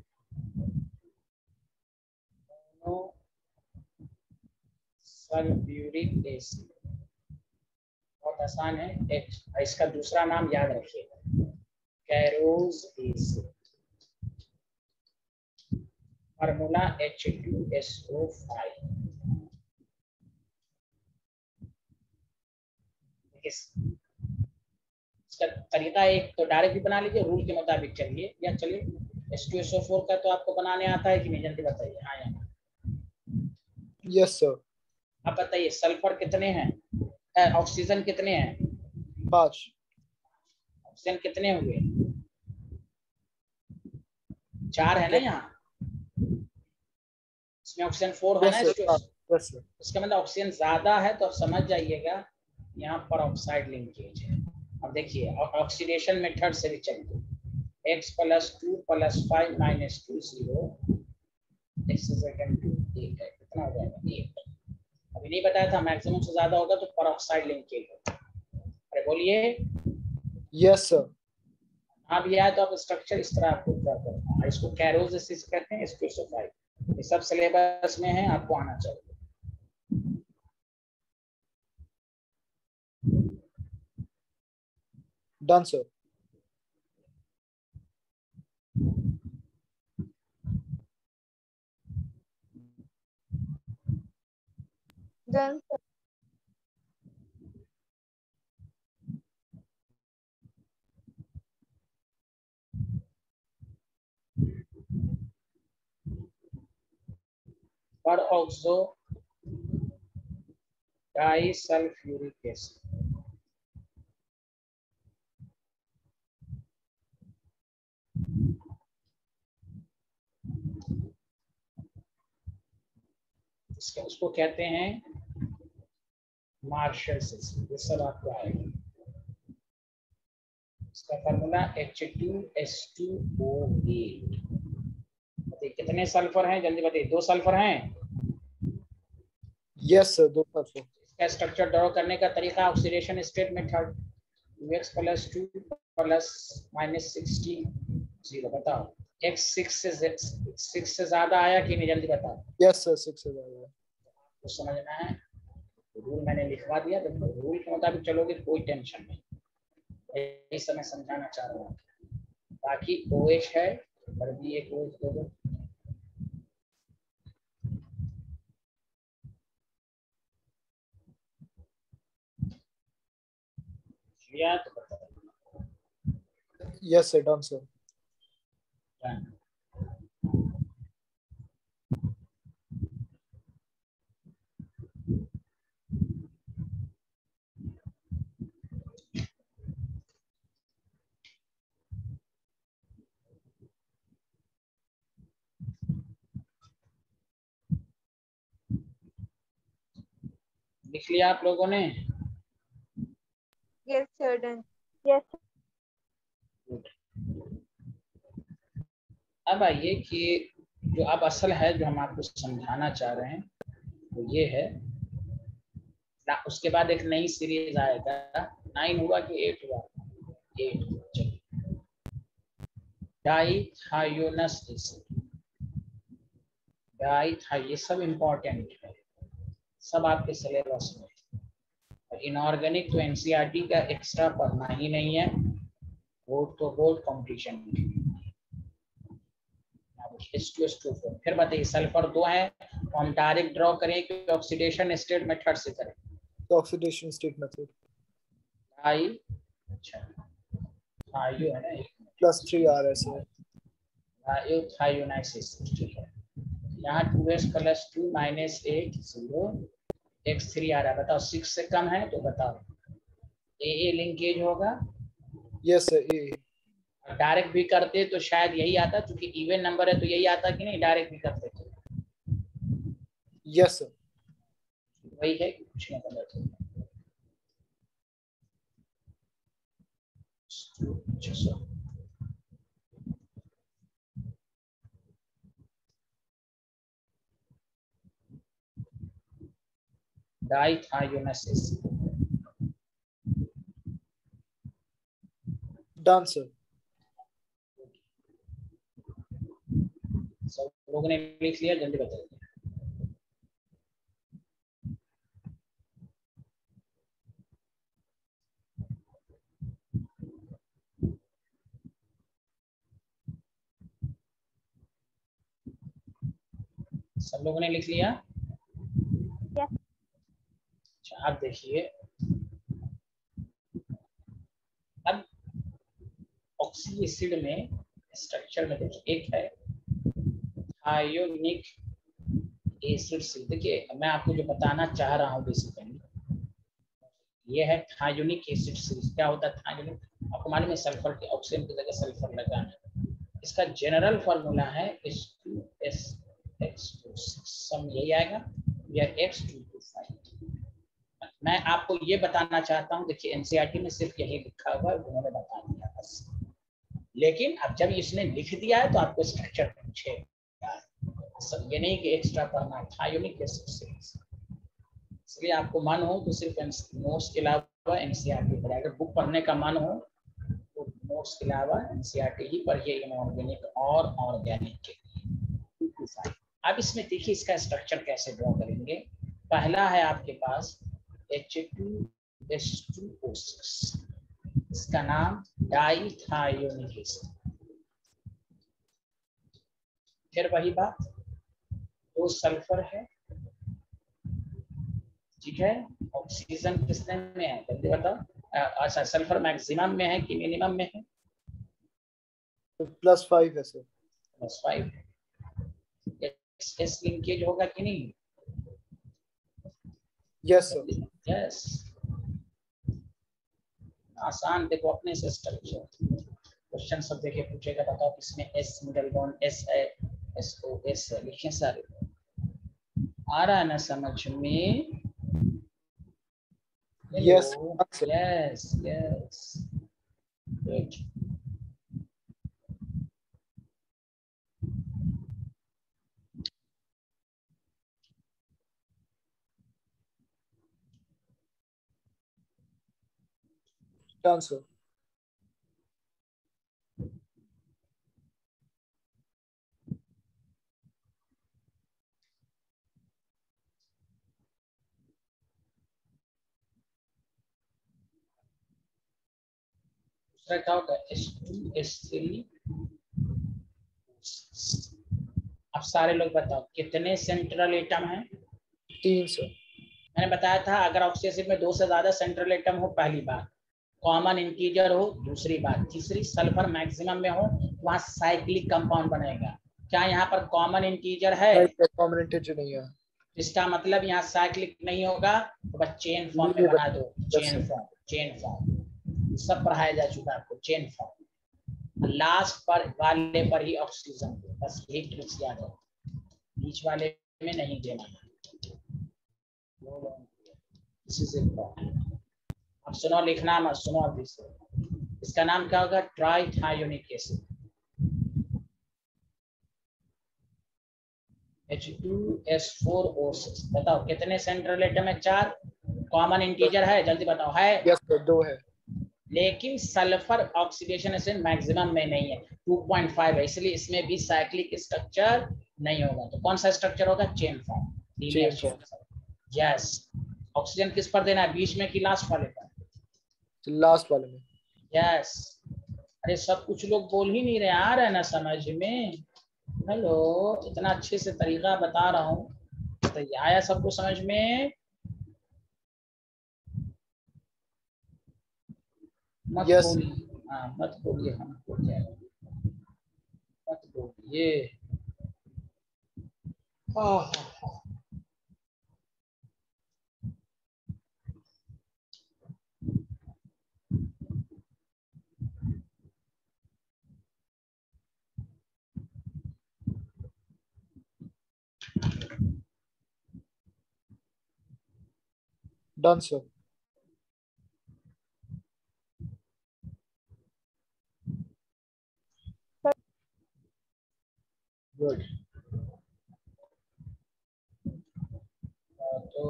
सल्फ्यूरिक एसिड बहुत आसान है। इसका दूसरा नाम याद रखिएगा, कैरोज एसिड। Formula H2SO5। इसका तरीका एक तो डायरेक्ट भी बना लीजिए, रूल के मुताबिक चलिए, या चलिए H2SO4 का तो आपको बनाने आता है कि नहीं, जल्दी बताइए। हाँ या ना? Yes, sir. आप बताइए सल्फर कितने हैं, ऑक्सीजन कितने हैं? 5. ऑक्सीजन कितने हुए? 4 है ना यहाँ, इसमें ऑक्सीजन 4 है ना। Yes, sir. Yes, sir. इसका मतलब ऑक्सीजन ज्यादा है, तो आप समझ जाइएगा यहाँ पर ऑक्साइड लिंकेज है। अब देखिए ऑक्सीडेशन मेथड से भी चलिए, x + 2 + 5 - 2 0 x सेकंड 2 8 है, कितना हो जाएगा 8। अभी नहीं बताया था, मैक्सिमम से ज्यादा होगा तो परऑक्साइड लिंकेज होगा। अरे बोलिए। Yes, sir. हाँ भी आया तो आप स्ट्रक्चर इस तरह आपको ड्रा करना है। इसको कैरोज एसिड कहते हैं, H2SO5। ये सब सिलेबस में है, आपको आना चाहिए। Done, sir. Done sir. पर ऑक्सो डाइसल्फ्यूरिक एसिड, उसको कहते हैं मार्शल एसिड। ये सब आपको आएगा। इसका फार्मूला H2S2O8। कितने सल्फर हैं जल्दी बताइए? 2 सल्फर हैं। Yes, sir. 2 sir. इसका स्ट्रक्चर ड्रॉ करने का तरीका ऑक्सीडेशन स्टेट मेथड, Ux + 2 ± 16 0। बताओ x 6 से ज्यादा आया कि नहीं, जल्दी बताओ। Yes, sir. 6 is आया। तो समझना है, रूल मैंने लिखवा दिया, तो रूल के मुताबिक चलोगे कोई टेंशन नहीं। इस समय समझाना चाह रहा हूँ। बाकी OH है, पर भी एक OH दे दो। लिया तो बता। Yes, sir. Done, sir. लिख लिया आप लोगों ने? Yes sir done. यस। अब आइए कि जो अब असल है, जो हम आपको समझाना चाह रहे हैं वो ये है। उसके बाद एक नई सीरीज आएगा। 9 हुआ कि 8 हुआ? 8। डाइथायोनस एसिड, ये सब इम्पोर्टेंट है, सब आपके सिलेबस में। इनऑर्गेनिक तो एनसीईआरटी का एक्स्ट्रा पढ़ना ही नहीं है, बोर्ड तो बोर्ड कॉम्पिटिशन। H2SO4। फिर बताइए सल्फर 2 है, तो हम डायरेक्ट ड्रॉ करें कि ऑक्सीडेशन स्टेट मेथड से करें? The oxidation state method. Di, अच्छा थायो है ना, +3 RS है। डाइथायोनाइस एसिड, ठीक है। यहाँ 2s प्लस 2 माइनस 8 0 x3 आ रहा है। बताओ 6 से कम है तो बताओ ए लिंकेज होगा। यस सर ए। डायरेक्ट भी करते तो शायद यही आता, क्योंकि इवन नंबर है तो यही आता कि नहीं, डायरेक्ट भी करते तो यस सर। वही है कि पूछने का मतलब। डाइथायोनेसिस डन सर। सब लोगों ने लिख लिया, जल्दी बताइए। सब लोगों ने लिख लिया? Yes. अच्छा आप देखिए, अब ऑक्सी एसिड में स्ट्रक्चर में देखिए, एक है थायोनिक एसिड से। देखिए मैं आपको जो बताना चाह रहा हूँ बेसिकली ये है थायोनिक एसिड सीरीज। क्या होता है थायोनिक? आपको मालूम है सल्फर के ऑक्सीजन की जगह सल्फर लगाना। इसका जनरल फार्मूला है H2SX2, सम यही आएगा, यह X225। मैं आपको ये बताना चाहता हूँ, देखिए एनसीईआरटी में सिर्फ यही लिखा हुआ है, उन्होंने बता दिया बस। लेकिन अब जब इसने लिख दिया है तो आपको स्ट्रक्चर पूछेगा, सब ये नहीं कि एक्स्ट्रा पढ़ना। थायोनिक एसिड सीरीज, इसलिए आपको मन हो तो सिर्फ नोट्स के अलावा एनसीईआरटी पढ़े। अगर बुक पढ़ने का मन हो तो नोट्स के अलावा एनसीईआरटी ही पढ़िए, इनऑर्गेनिक और ऑर्गेनिक के लिए। अब इसमें देखिए इसका स्ट्रक्चर कैसे ड्रॉ करेंगे। पहला है आपके पास H2S2O6, इसका नाम डाइथायोनिक एसिड। फिर वही बात, दो सल्फर है, ठीक है, ऑक्सीजन कितने में है जल्दी बताओ। अच्छा सल्फर मैक्सिमम में है कि मिनिमम में है? +5 है सर। +5। एस लिंकेज होगा कि नहीं? Yes sir. यस, आसान। देखो अपने से स्ट्रक्चर क्वेश्चन सब देखे पूछेगा, बताओ किसमें एस मिडल बॉन्ड एस है, SO है, लिखे सारे। आ रहा है ना समझ में? Yes yes yes good. Done sir. दूसरा क्या होगा? H2S3। अब सारे लोग बताओ कितने सेंट्रल एटम हैं? 3 सर। मैंने बताया था अगर ऑक्सीजन में 2 से ज्यादा सेंट्रल एटम हो, पहली बात, कॉमन इंटीजर हो, दूसरी बात, तीसरी सल्फर मैक्सिमम में हो, वहां साइक्लिक कंपाउंड बनेगा। क्या यहाँ पर कॉमन इंटीजर है? कॉमन इंटीजर नहीं है। इसका मतलब यहाँ साइक्लिक नहीं होगा, तो बस चेन फॉर्म में बना दो। चेन फॉर्म, चेन फॉर्म सब पढ़ाया जा चुका है आपको। चेन फॉर्म लास्ट पर वाले पर ही ऑक्सीजन, बस यही ट्रिक्स याद है, बीच वाले में नहीं देना। अब सुनो, लिखना मत, सुनो अब इसका नाम क्या होगा? Trithionic acid. H2S4O6। बताओ कितने सेंट्रल एटम है? 4। कॉमन इंटीजर है? जल्दी बताओ। है? यस सर 2 है। लेकिन सल्फर ऑक्सीडेशन एसिड मैक्सिमम में नहीं है, 2.5 है, इसलिए इसमें भी साइक्लिक स्ट्रक्चर नहीं होगा। तो कौन सा स्ट्रक्चर होगा? Chain form, linear chain form. Yes. Oxygen किस पर देना है, बीच में कि लास्ट वाले पर? लास्ट वाले में। यस। अरे सब कुछ लोग बोल ही नहीं रहे, आ रहा है ना समझ में? हेलो, इतना अच्छे से तरीका बता रहा हूँ, तो आया सबको समझ में? मत बोलिए, हाँ मत बोलिए, हमको क्या, मत बोलिए। Done sir. गुड। तो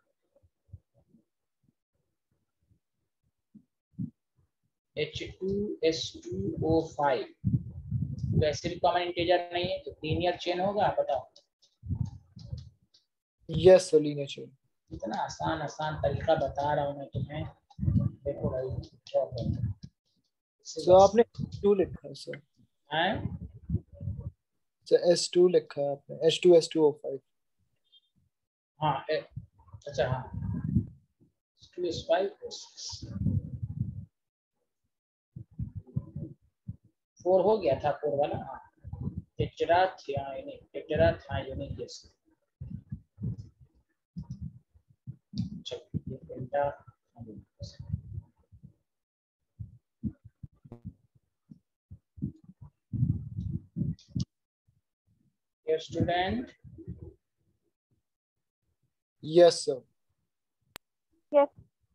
H2S2O5 वैसे भी कॉमन इंटीजर नहीं है तो लीनियर चेन होगा, बताओ। Yes sir, linear chain. इतना आसान आसान तरीका बता रहा हूँ मैं तुम्हें, देखो भाई क्या करते हैं। सर आपने H2 लिखा है सर। सर S2 लिखा है आपने, H2S2O5। हाँ अच्छा हाँ, 2S5 4 हो गया था, 4 वाला। हाँ टेट्राथायोनिक एसिड। ये pentathionic acid. Dear student, yes sir. Yes.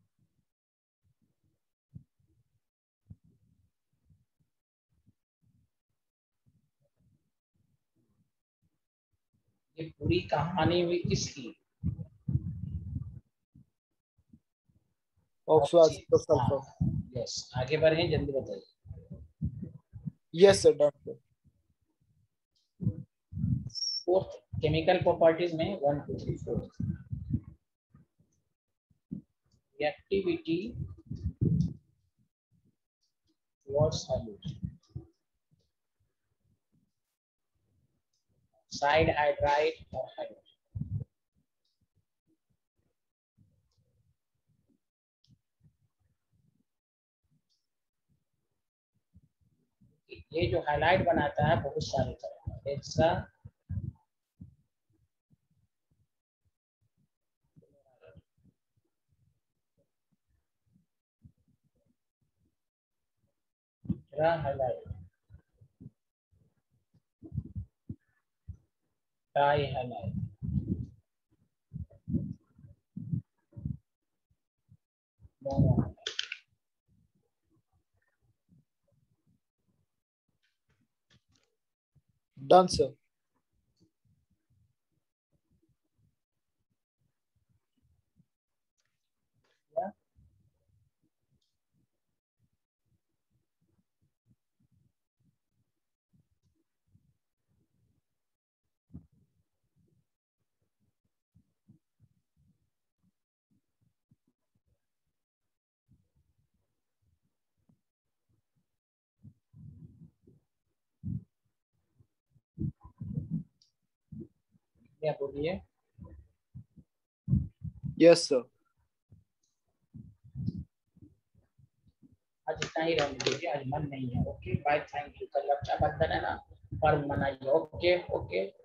ये पूरी कहानी हुई किसकी? Oxo sulphur. यस, आगे बढ़े, जल्दी बताइए। Yes sir, done sir. Fourth chemical properties में 1 2 3 4 reactivity towards hydrogen, side hydride और हाइड्रोजन। ये जो हाइलाइट बनाता है बहुत सारे तरह, extra halide, di halide, mono halide. Done sir. क्या बोलिए? Yes sir. आज इतना ही रहने दीजिए, आज मन नहीं है। Okay bye, thank you. कल रक्षाबंधन है ना, पर्व मनाइए। Okay okay.